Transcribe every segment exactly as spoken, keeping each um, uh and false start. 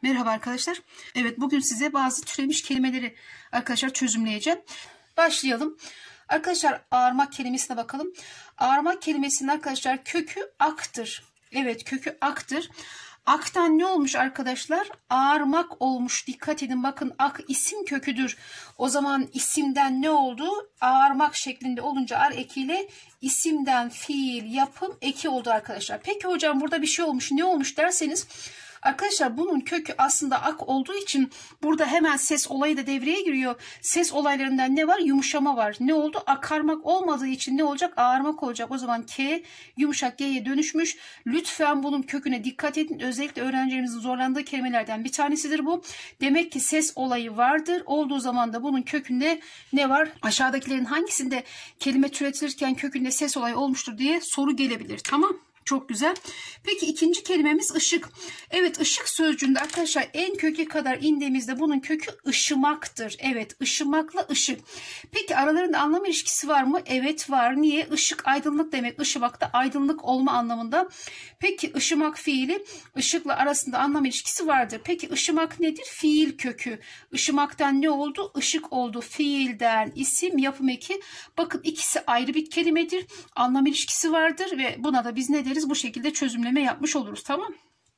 Merhaba arkadaşlar. Evet, bugün size bazı türemiş kelimeleri arkadaşlar çözümleyeceğim. Başlayalım. Arkadaşlar ağarmak kelimesine bakalım. Ağarmak kelimesinin arkadaşlar kökü aktır. Evet, kökü aktır. Aktan ne olmuş arkadaşlar? Ağarmak olmuş. Dikkat edin, bakın ak isim köküdür. O zaman isimden ne oldu? Ağarmak şeklinde olunca ar ekiyle isimden fiil yapım eki oldu arkadaşlar. Peki hocam burada bir şey olmuş. Ne olmuş derseniz arkadaşlar bunun kökü aslında ak olduğu için burada hemen ses olayı da devreye giriyor. Ses olaylarından ne var? Yumuşama var. Ne oldu? Akarmak olmadığı için ne olacak? Ağarmak olacak. O zaman K yumuşak G'ye dönüşmüş. Lütfen bunun köküne dikkat edin. Özellikle öğrencilerimizin zorlandığı kelimelerden bir tanesidir bu. Demek ki ses olayı vardır. Olduğu zaman da bunun kökünde ne var? Aşağıdakilerin hangisinde kelime türetilirken kökünde ses olayı olmuştur diye soru gelebilir. Tamam. Çok güzel. Peki ikinci kelimemiz ışık. Evet, ışık sözcüğünde arkadaşlar en köke kadar indiğimizde bunun kökü ışımaktır. Evet, ışımakla ışık. Peki aralarında anlam ilişkisi var mı? Evet var. Niye? Işık aydınlık demek. Işımak da aydınlık olma anlamında. Peki ışımak fiili ışıkla arasında anlam ilişkisi vardır. Peki ışımak nedir? Fiil kökü. Işımaktan ne oldu? Işık oldu. Fiilden isim yapım eki. Bakın ikisi ayrı bir kelimedir. Anlam ilişkisi vardır ve buna da biz ne deriz? Bu şekilde çözümleme yapmış oluruz. Tamam.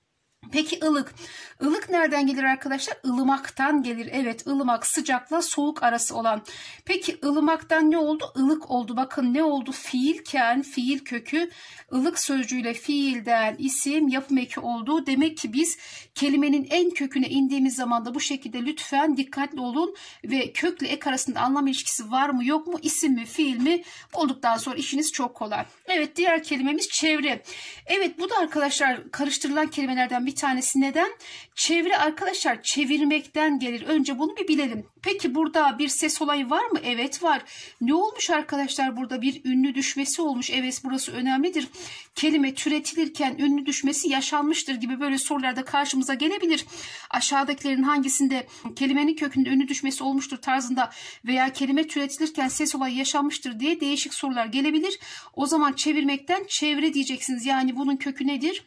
Peki ılık. Ilık nereden gelir arkadaşlar? Ilımaktan gelir. Evet, ılımak sıcakla soğuk arası olan. Peki ılımaktan ne oldu? Ilık oldu. Bakın ne oldu? Fiilken fiil kökü ılık sözcüğüyle fiilden isim yapım eki oldu. Demek ki biz kelimenin en köküne indiğimiz zaman da bu şekilde lütfen dikkatli olun ve kökle ek arasında anlam ilişkisi var mı yok mu? İsim mi fiil mi? Bulduktan sonra işiniz çok kolay. Evet, diğer kelimemiz çevre. Evet, bu da arkadaşlar karıştırılan kelimelerden bir tanesi. Neden? Çevre arkadaşlar çevirmekten gelir. Önce bunu bir bilelim. Peki burada bir ses olayı var mı? Evet var. Ne olmuş arkadaşlar? Burada bir ünlü düşmesi olmuş. Evet, burası önemlidir. Kelime türetilirken ünlü düşmesi yaşanmıştır gibi böyle sorularda karşımıza gelebilir. Aşağıdakilerin hangisinde kelimenin kökünde ünlü düşmesi olmuştur tarzında veya kelime türetilirken ses olayı yaşanmıştır diye değişik sorular gelebilir. O zaman çevirmekten çevre diyeceksiniz. Yani bunun kökü nedir?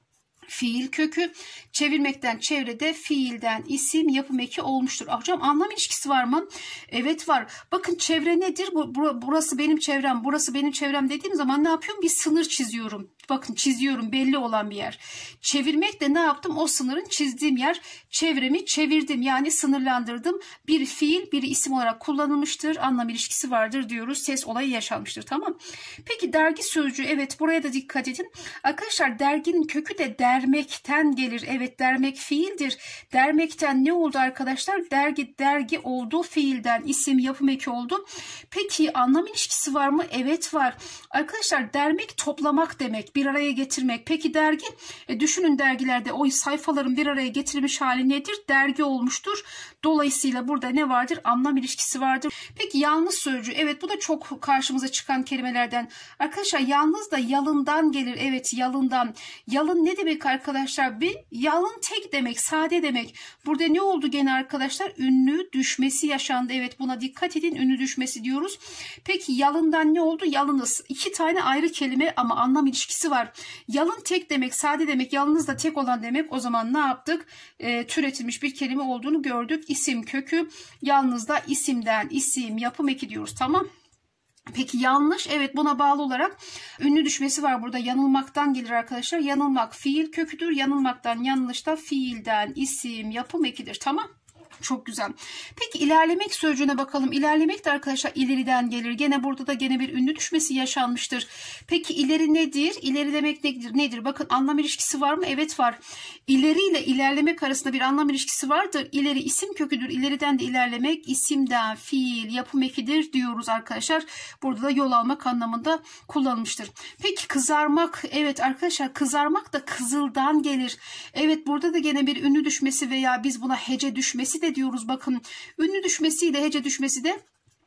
Fiil kökü. Çevirmekten çevrede fiilden isim yapım eki olmuştur. Hocam anlam ilişkisi var mı? Evet var. Bakın çevre nedir? Bu, burası benim çevrem, burası benim çevrem dediğim zaman ne yapıyorum? Bir sınır çiziyorum. Bakın çiziyorum, belli olan bir yer. Çevirmek de ne yaptım? O sınırın çizdiğim yer. Çevremi çevirdim, yani sınırlandırdım. Bir fiil, bir isim olarak kullanılmıştır. Anlam ilişkisi vardır diyoruz. Ses olayı yaşanmıştır. Tamam. Peki dergi sözcüğü. Evet, buraya da dikkat edin. Arkadaşlar derginin kökü de dermekten gelir. Evet, dermek fiildir. Dermekten ne oldu arkadaşlar? Dergi, dergi oldu. Fiilden isim yapım eki oldu. Peki anlam ilişkisi var mı? Evet var. Arkadaşlar dermek toplamak demek. Bir araya getirmek. Peki dergi? E, düşünün dergilerde o sayfaların bir araya getirilmiş hali nedir? Dergi olmuştur. Dolayısıyla burada ne vardır? Anlam ilişkisi vardır. Peki yalnız sözcüğü. Evet, bu da çok karşımıza çıkan kelimelerden. Arkadaşlar yalnız da yalından gelir. Evet, yalından. Yalın ne demek arkadaşlar? Bir yalın tek demek. Sade demek. Burada ne oldu gene arkadaşlar? Ünlü düşmesi yaşandı. Evet, buna dikkat edin. Ünlü düşmesi diyoruz. Peki yalından ne oldu? Yalınız. İki tane ayrı kelime ama anlam ilişkisi var. Yalın tek demek, sade demek, yalnız da tek olan demek. O zaman ne yaptık? E, türetilmiş bir kelime olduğunu gördük. İsim kökü, yalnız da isimden isim yapım eki diyoruz. Tamam. Peki yanlış, evet, buna bağlı olarak ünlü düşmesi var burada. Yanılmaktan gelir arkadaşlar. Yanılmak fiil köküdür. Yanılmaktan yanlış da fiilden isim yapım ekidir. Tamam. Çok güzel. Peki ilerlemek sözcüğüne bakalım. İlerlemek de arkadaşlar ileriden gelir. Gene burada da gene bir ünlü düşmesi yaşanmıştır. Peki ileri nedir? İleri demek nedir? Nedir? Bakın anlam ilişkisi var mı? Evet var. İleri ile ilerlemek arasında bir anlam ilişkisi vardır. İleri isim köküdür. İleriden de ilerlemek isimden fiil yapım ekidir diyoruz arkadaşlar. Burada da yol almak anlamında kullanılmıştır. Peki kızarmak. Evet arkadaşlar, kızarmak da kızıldan gelir. Evet, burada da gene bir ünlü düşmesi veya biz buna hece düşmesi de diyoruz. Bakın ünlü düşmesiyle hece düşmesi de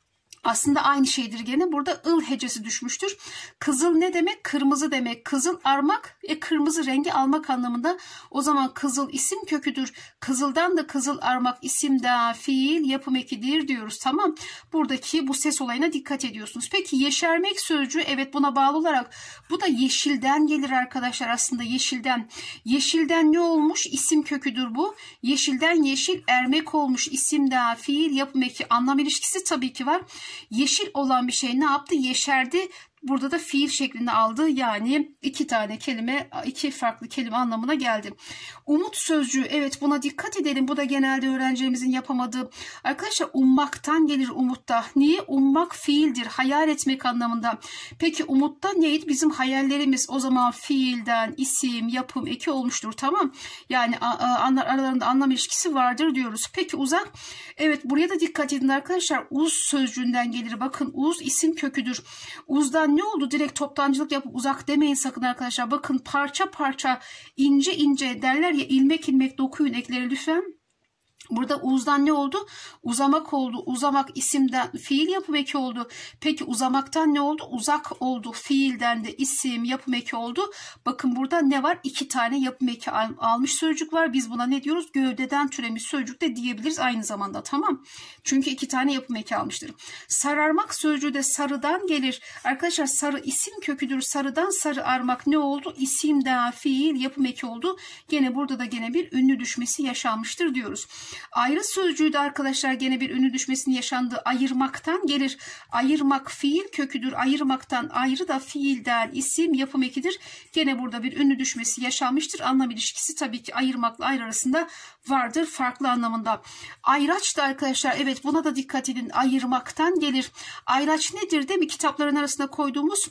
Aslında aynı şeydir gene. Burada ıl hecesi düşmüştür. Kızıl ne demek? Kırmızı demek. Kızıl armak, e, kırmızı rengi almak anlamında. O zaman kızıl isim köküdür. Kızıldan da kızıl armak isimden fiil yapım ekidir diyoruz. Tamam. Buradaki bu ses olayına dikkat ediyorsunuz. Peki yeşermek sözcüğü, evet buna bağlı olarak bu da yeşilden gelir arkadaşlar, aslında yeşilden. Yeşilden ne olmuş? İsim köküdür bu. Yeşilden yeşil ermek olmuş. İsimden fiil yapım eki. Anlam ilişkisi tabii ki var. Yeşil olan bir şey ne yaptı? Yeşerdi. Burada da fiil şeklinde aldı. Yani iki tane kelime, iki farklı kelime anlamına geldi. Umut sözcüğü, evet buna dikkat edelim. Bu da genelde öğrencilerimizin yapamadığı. Arkadaşlar ummaktan gelir umutta. Niye? Ummak fiildir. Hayal etmek anlamında. Peki umutta neydi? Bizim hayallerimiz. O zaman fiilden isim, yapım eki olmuştur. Tamam. Yani aralarında anlam ilişkisi vardır diyoruz. Peki uzak. Evet buraya da dikkat edin arkadaşlar. Uz sözcüğünden gelir. Bakın uz isim köküdür. Uzdan ne oldu? Direkt toptancılık yapıp uzak demeyin sakın arkadaşlar. Bakın parça parça, ince ince derler ya, ilmek ilmek dokuyun ekleri lütfen. Burada uzdan ne oldu? Uzamak oldu. Uzamak isimden fiil yapım eki oldu. Peki uzamaktan ne oldu? Uzak oldu. Fiilden de isim yapım eki oldu. Bakın burada ne var? İki tane yapım eki al almış sözcük var. Biz buna ne diyoruz? Gövdeden türemiş sözcük de diyebiliriz aynı zamanda. Tamam. Çünkü iki tane yapım eki almıştır. Sararmak sözcüğü de sarıdan gelir. Arkadaşlar sarı isim köküdür. Sarıdan sarı armak ne oldu? İsimden fiil yapım eki oldu. Gene burada da gene bir ünlü düşmesi yaşanmıştır diyoruz. Ayrı sözcüğü de arkadaşlar gene bir ünlü düşmesinin yaşandığı ayırmaktan gelir. Ayırmak fiil köküdür. Ayırmaktan ayrı da fiilden isim yapım ekidir. Gene burada bir ünlü düşmesi yaşanmıştır. Anlam ilişkisi tabii ki ayırmakla ayrı arasında vardır. Farklı anlamında. Ayraç da arkadaşlar evet buna da dikkat edin. Ayırmaktan gelir. Ayraç nedir değil mi? Kitapların arasında koyduğumuz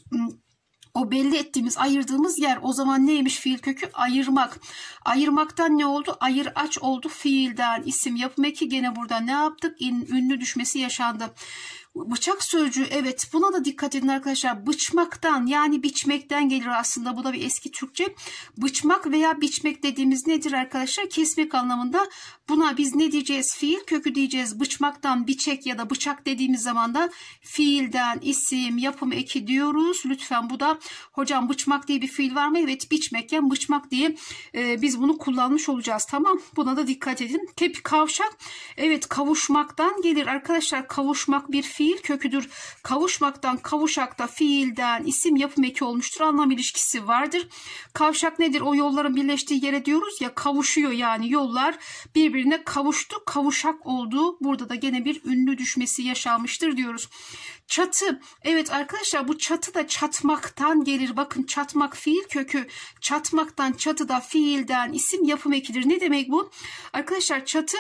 o belli ettiğimiz, ayırdığımız yer. O zaman neymiş fiil kökü? Ayırmak. Ayırmaktan ne oldu? Ayır aç oldu. Fiilden isim yapım eki. Gene burada ne yaptık? İn, ünlü düşmesi yaşandı. Bıçak sözcüğü evet buna da dikkat edin arkadaşlar. Bıçmaktan yani biçmekten gelir aslında. Bu da bir eski Türkçe. Bıçmak veya biçmek dediğimiz nedir arkadaşlar? Kesmek anlamında. Buna biz ne diyeceğiz? Fiil kökü diyeceğiz. Bıçmaktan biçek ya da bıçak dediğimiz zaman da fiilden isim yapım eki diyoruz. Lütfen bu da hocam bıçmak diye bir fiil var mı? Evet biçmekken bıçmak diye e, biz bunu kullanmış olacağız. Tamam. Buna da dikkat edin. Tepi kavşak. Evet kavuşmaktan gelir arkadaşlar. Kavuşmak bir fiil köküdür. Kavuşmaktan kavuşakta fiilden isim yapım eki olmuştur. Anlam ilişkisi vardır. Kavşak nedir? O yolların birleştiği yere diyoruz ya, kavuşuyor yani yollar birbirine kavuştu, kavuşak oldu. Burada da gene bir ünlü düşmesi yaşanmıştır diyoruz. Çatı. Evet arkadaşlar bu çatı da çatmaktan gelir. Bakın çatmak fiil kökü. Çatmaktan çatıda fiilden isim yapım ekidir. Ne demek bu? Arkadaşlar çatı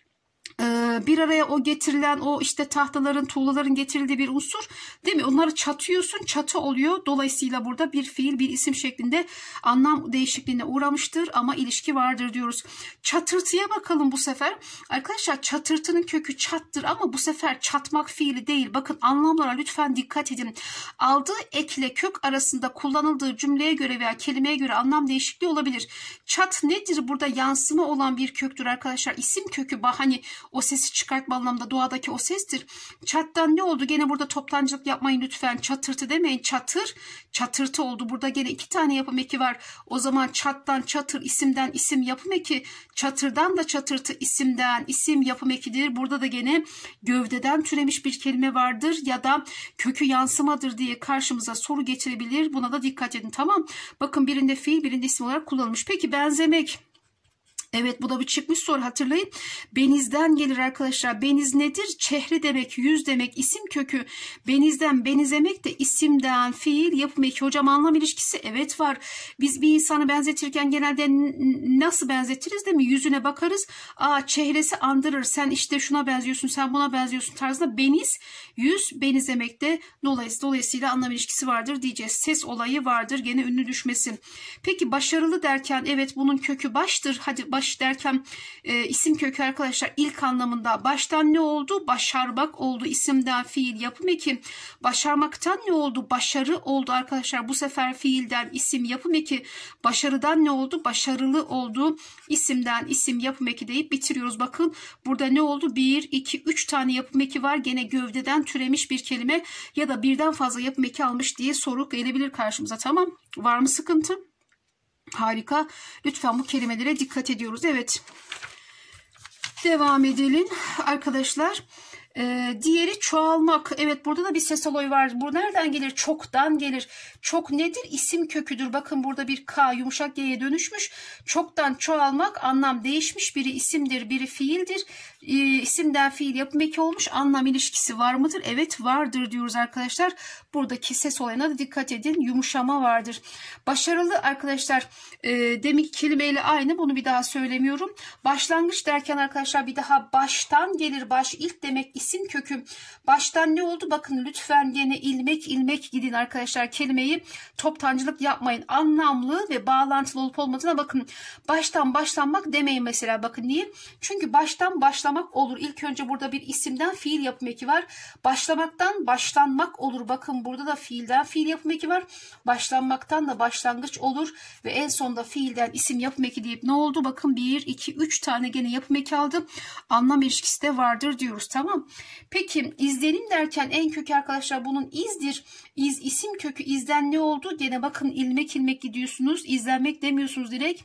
bir araya o getirilen o işte tahtaların, tuğlaların getirildiği bir unsur değil mi? Onları çatıyorsun, çatı oluyor. Dolayısıyla burada bir fiil, bir isim şeklinde anlam değişikliğine uğramıştır ama ilişki vardır diyoruz. Çatırtıya bakalım bu sefer. Arkadaşlar çatırtının kökü çattır ama bu sefer çatmak fiili değil. Bakın anlamlara lütfen dikkat edin. Aldığı ekle kök arasında kullanıldığı cümleye göre veya kelimeye göre anlam değişikliği olabilir. Çat nedir? Burada yansıma olan bir köktür arkadaşlar. İsim kökü hani o sesi çıkartma anlamda doğadaki o sestir. Çattan ne oldu? Gene burada toptancılık yapmayın lütfen. Çatırtı demeyin. Çatır, çatırtı oldu. Burada gene iki tane yapım eki var. O zaman çattan çatır, isimden isim yapım eki. Çatırdan da çatırtı, isimden isim yapım ekidir. Burada da gene gövdeden türemiş bir kelime vardır ya da kökü yansımadır diye karşımıza soru getirebilir. Buna da dikkat edin. Tamam. Bakın birinde fiil, birinde isim olarak kullanılmış. Peki benzemek. Evet bu da bir çıkmış soru, hatırlayın. Benizden gelir arkadaşlar. Beniz nedir? Çehre demek, yüz demek, isim kökü. Benizden, benizemek de isimden fiil yapım eki. Hocam anlam ilişkisi evet var. Biz bir insanı benzetirken genelde nasıl benzetiriz değil mi? Yüzüne bakarız. Aa çehresi andırır. Sen işte şuna benziyorsun, sen buna benziyorsun tarzında beniz, yüz, benizemek de dolayısıyla, dolayısıyla anlam ilişkisi vardır diyeceğiz. Ses olayı vardır. Gene ünlü düşmesi. Peki başarılı derken evet bunun kökü baştır. Hadi baş baş derken e, isim kökü arkadaşlar ilk anlamında baştan ne oldu? Başarmak oldu. İsimden fiil yapım eki. Başarmaktan ne oldu? Başarı oldu arkadaşlar. Bu sefer fiilden isim yapım eki. Başarıdan ne oldu? Başarılı oldu. İsimden isim yapım eki deyip bitiriyoruz. Bakın burada ne oldu? bir, iki, üç tane yapım eki var. Gene gövdeden türemiş bir kelime ya da birden fazla yapım eki almış diye soru gelebilir karşımıza. Tamam. Var mı sıkıntı? Harika. Lütfen bu kelimelere dikkat ediyoruz. Evet. Devam edelim arkadaşlar. Ee, diğeri çoğalmak. Evet, burada da bir ses olayı var. Bu nereden gelir? Çoktan gelir. Çok nedir? İsim köküdür. Bakın burada bir K yumuşak G'ye dönüşmüş. Çoktan çoğalmak anlam değişmiş. Biri isimdir, biri fiildir. Ee, isimden fiil yapım eki olmuş. Anlam ilişkisi var mıdır? Evet, vardır diyoruz arkadaşlar. Buradaki ses olayına da dikkat edin. Yumuşama vardır. Başarılı arkadaşlar e, demek kelimeyle aynı. Bunu bir daha söylemiyorum. Başlangıç derken arkadaşlar bir daha baştan gelir. Baş ilk demek isim kökü. Baştan ne oldu? Bakın lütfen yine ilmek ilmek gidin arkadaşlar. Kelimeyi toptancılık yapmayın. Anlamlı ve bağlantılı olup olmadığına bakın. Baştan başlanmak demeyin mesela. Bakın niye? Çünkü baştan başlamak olur. İlk önce burada bir isimden fiil yapım eki var. Başlamaktan başlanmak olur. Bakın burada da fiilden fiil yapım eki var. Başlanmaktan da başlangıç olur. Ve en sonunda fiilden isim yapım eki deyip ne oldu? Bakın bir, iki, üç tane gene yapım eki aldım. Anlam ilişkisi de vardır diyoruz. Tamam. Peki izlenim derken en kökü arkadaşlar bunun izdir. İz isim kökü izden ne oldu? Gene bakın ilmek ilmek gidiyorsunuz. İzlenmek demiyorsunuz direkt.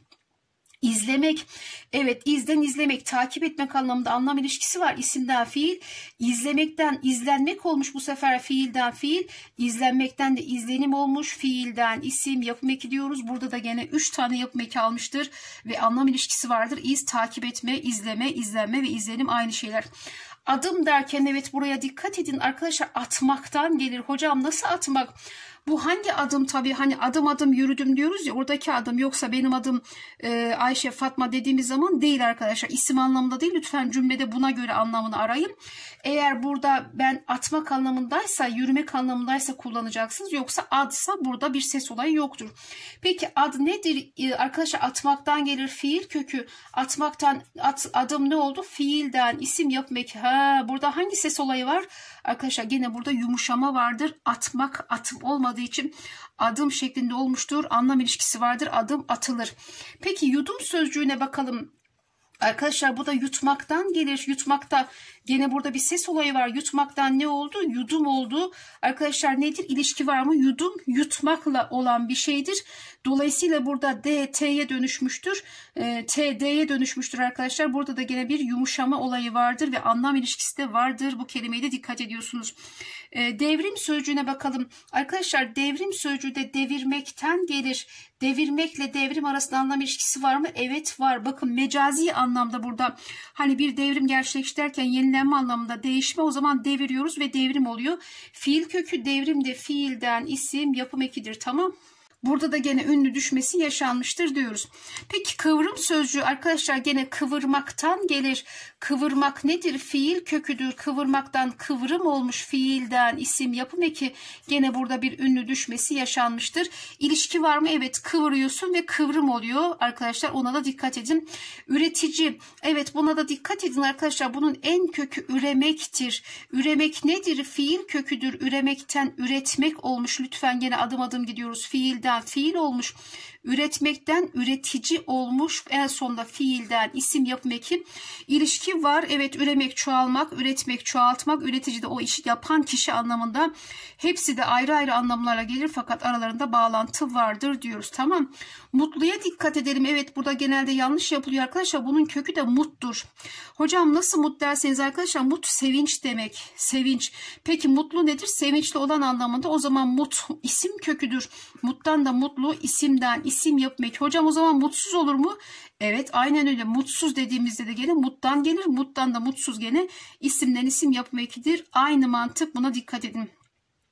İzlemek. Evet, izden izlemek, takip etmek anlamında anlam ilişkisi var. İsimden fiil, izlemekten izlenmek olmuş bu sefer fiilden fiil, izlenmekten de izlenim olmuş, fiilden isim yapım eki diyoruz. Burada da gene üç tane yapım eki almıştır ve anlam ilişkisi vardır. İz, takip etme, izleme, izlenme ve izlenim aynı şeyler. Adım derken evet buraya dikkat edin arkadaşlar, atmaktan gelir. Hocam nasıl atmak? Bu hangi adım? Tabii hani adım adım yürüdüm diyoruz ya, oradaki adım, yoksa benim adım e, Ayşe, Fatma dediğimiz zaman değil arkadaşlar. İsim anlamında değil, lütfen cümlede buna göre anlamını arayın. Eğer burada ben atmak anlamındaysa, yürümek anlamındaysa kullanacaksınız. Yoksa adsa burada bir ses olayı yoktur. Peki ad nedir? E, arkadaşlar atmaktan gelir, fiil kökü. Atmaktan at, adım ne oldu? Fiilden isim yapmak. Ha, burada hangi ses olayı var? Arkadaşlar gene burada yumuşama vardır. Atmak atım olmadığı için adım şeklinde olmuştur. Anlam ilişkisi vardır. Adım atılır. Peki yudum sözcüğüne bakalım. Arkadaşlar bu da yutmaktan gelir. Yutmakta gene burada bir ses olayı var. Yutmaktan ne oldu? Yudum oldu. Arkadaşlar nedir? İlişki var mı? Yudum yutmakla olan bir şeydir. Dolayısıyla burada D T'ye dönüşmüştür. E, T D'ye dönüşmüştür arkadaşlar. Burada da gene bir yumuşama olayı vardır ve anlam ilişkisi de vardır. Bu kelimeye de dikkat ediyorsunuz. E, devrim sözcüğüne bakalım. Arkadaşlar devrim sözcüğü de devirmekten gelir. Devirmekle devrim arasında anlam ilişkisi var mı? Evet var. Bakın mecazi anlamda burada hani bir devrim gerçekleşti derken yenilenme anlamında değişme, o zaman deviriyoruz ve devrim oluyor. Fiil kökü devrim de fiilden isim yapım ekidir. Tamam. Burada da gene ünlü düşmesi yaşanmıştır diyoruz. Peki kıvrım sözcüğü arkadaşlar gene kıvırmaktan gelir. Kıvırmak nedir? Fiil köküdür. Kıvırmaktan kıvrım olmuş, fiilden isim yapım eki. Gene burada bir ünlü düşmesi yaşanmıştır. İlişki var mı? Evet, kıvırıyorsun ve kıvrım oluyor arkadaşlar. Ona da dikkat edin. Üretici. Evet, buna da dikkat edin arkadaşlar. Bunun en kökü üremektir. Üremek nedir? Fiil köküdür. Üremekten üretmek olmuş. Lütfen gene adım adım gidiyoruz. Fiilden fiil olmuş, üretmekten üretici olmuş, en sonunda fiilden isim yapım eki. İlişki var. Evet, üremek çoğalmak, üretmek çoğaltmak, üretici de o işi yapan kişi anlamında. Hepsi de ayrı ayrı anlamlarla gelir fakat aralarında bağlantı vardır diyoruz. Tamam. Mutluya dikkat edelim. Evet, burada genelde yanlış yapılıyor arkadaşlar. Bunun kökü de muttur. Hocam nasıl mut derseniz arkadaşlar, mut sevinç demek. Sevinç. Peki mutlu nedir? Sevinçli olan anlamında. O zaman mut isim köküdür. Muttan da mutlu, isimden isim yapmak. Hocam o zaman mutsuz olur mu? Evet, aynen öyle. Mutsuz dediğimizde de gene muttan gelir. Muttan da mutsuz gene isimden isim yapım ekidir. Aynı mantık, buna dikkat edin.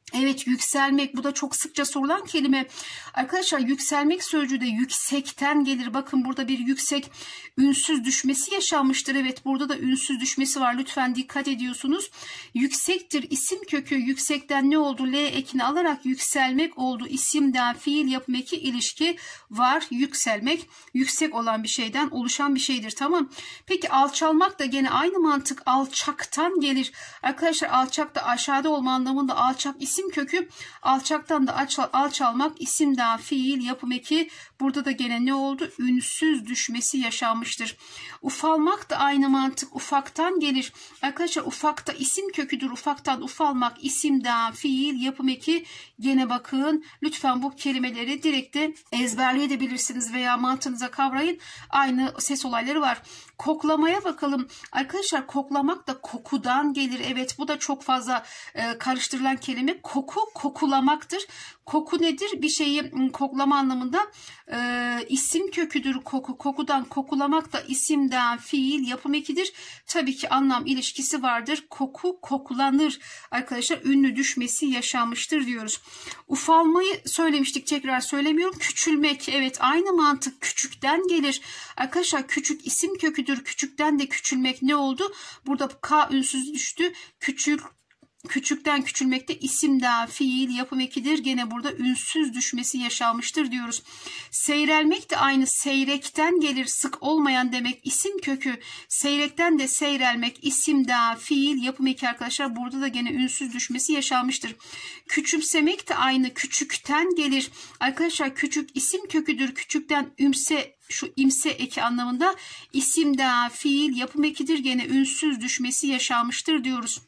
Evet, yükselmek, bu da çok sıkça sorulan kelime. Arkadaşlar yükselmek sözcüğü de yüksekten gelir. Bakın burada bir yüksek ünsüz düşmesi yaşanmıştır. Evet, burada da ünsüz düşmesi var. Lütfen dikkat ediyorsunuz. Yüksektir isim kökü, yüksekten ne oldu? L ekini alarak yükselmek oldu. İsimden fiil yapım eki ilişki var. Yükselmek yüksek olan bir şeyden oluşan bir şeydir. Tamam. Peki alçalmak da gene aynı mantık, alçaktan gelir. Arkadaşlar alçak da aşağıda olma anlamında, alçak isim kökü, alçaktan da alçalmak isimden fiil yapım eki. Burada da gene ne oldu? Ünsüz düşmesi yaşanmıştır. Ufalmak da aynı mantık, ufaktan gelir. Arkadaşlar ufakta isim köküdür. Ufaktan ufalmak isimden fiil yapım eki. Gene bakın lütfen bu kelimeleri direkt de ezberleyebilirsiniz veya mantığınıza kavrayın. Aynı ses olayları var. Koklamaya bakalım. Arkadaşlar koklamak da kokudan gelir. Evet, bu da çok fazla e, karıştırılan kelime. Koku kokulamaktır. Koku nedir? Bir şeyi koklama anlamında e, isim köküdür koku. Kokudan kokulamak da isimden fiil yapım ekidir. Tabii ki anlam ilişkisi vardır. Koku kokulanır. Arkadaşlar ünlü düşmesi yaşanmıştır diyoruz. Ufalmayı söylemiştik, tekrar söylemiyorum. Küçülmek, evet aynı mantık, küçükten gelir. Arkadaşlar küçük isim köküdür. Küçükten de küçülmek ne oldu? Burada K ünsüz düştü. Küçük Küçükten küçülmekte isimden fiil yapım ekidir. Gene burada ünsüz düşmesi yaşanmıştır diyoruz. Seyrelmek de aynı, seyrekten gelir, sık olmayan demek isim kökü. Seyrekten de seyrelmek isimden fiil yapım eki arkadaşlar. Burada da gene ünsüz düşmesi yaşanmıştır. Küçümsemek de aynı, küçükten gelir. Arkadaşlar küçük isim köküdür. Küçükten ümse, şu imse eki anlamında isimden fiil yapım ekidir. Gene ünsüz düşmesi yaşanmıştır diyoruz.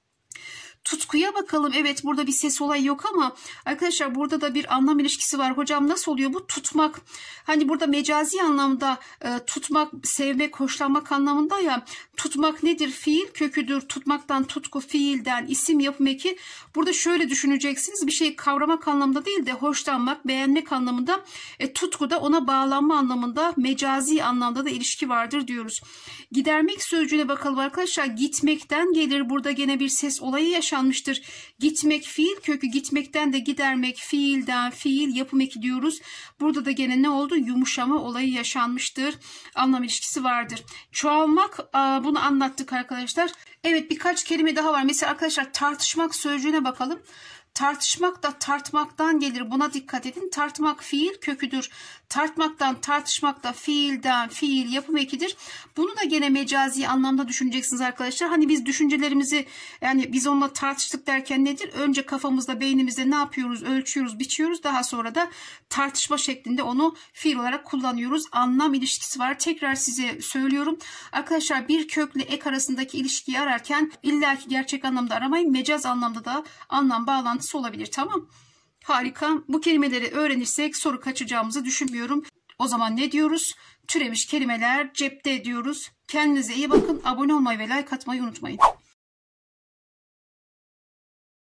Tutkuya bakalım. Evet, burada bir ses olayı yok ama arkadaşlar burada da bir anlam ilişkisi var. Hocam nasıl oluyor bu? Tutmak. Hani burada mecazi anlamda e, tutmak, sevmek, hoşlanmak anlamında ya. Tutmak nedir? Fiil köküdür. Tutmaktan tutku, fiilden isim yapım eki. Burada şöyle düşüneceksiniz. Bir şeyi kavramak anlamında değil de hoşlanmak, beğenmek anlamında. E, tutku da ona bağlanma anlamında, mecazi anlamda da ilişki vardır diyoruz. Gidermek sözcüğüne bakalım arkadaşlar. Gitmekten gelir. Burada gene bir ses olayı yaşanmıştır. Gitmek fiil kökü, gitmekten de gidermek fiilden fiil yapım eki diyoruz. Burada da gene ne oldu? Yumuşama olayı yaşanmıştır. Anlam ilişkisi vardır. Çoğalmak, bunu anlattık arkadaşlar. Evet, birkaç kelime daha var. Mesela arkadaşlar tartışmak sözcüğüne bakalım. Tartışmak da tartmaktan gelir. Buna dikkat edin. Tartmak fiil köküdür. Tartmaktan, tartışmak da fiilden fiil yapım ekidir. Bunu da gene mecazi anlamda düşüneceksiniz arkadaşlar. Hani biz düşüncelerimizi, yani biz onunla tartıştık derken nedir? Önce kafamızda, beynimizde ne yapıyoruz? Ölçüyoruz, biçiyoruz. Daha sonra da tartışma şeklinde onu fiil olarak kullanıyoruz. Anlam ilişkisi var. Tekrar size söylüyorum. Arkadaşlar bir kökle ek arasındaki ilişkiyi ararken illaki gerçek anlamda aramayın. Mecaz anlamda da anlam bağlantısı olabilir. Tamam. Harika. Bu kelimeleri öğrenirsek soru kaçacağımızı düşünmüyorum. O zaman ne diyoruz? Türemiş kelimeler cepte diyoruz. Kendinize iyi bakın. Abone olmayı ve like atmayı unutmayın.